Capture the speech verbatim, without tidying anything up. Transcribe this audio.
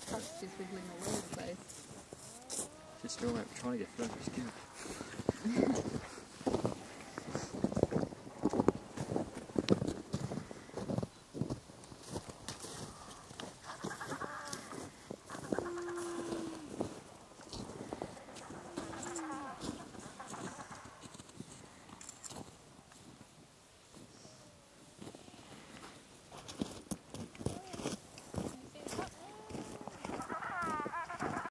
tusk is wiggling all over the place. She's still like trying to get through her skin.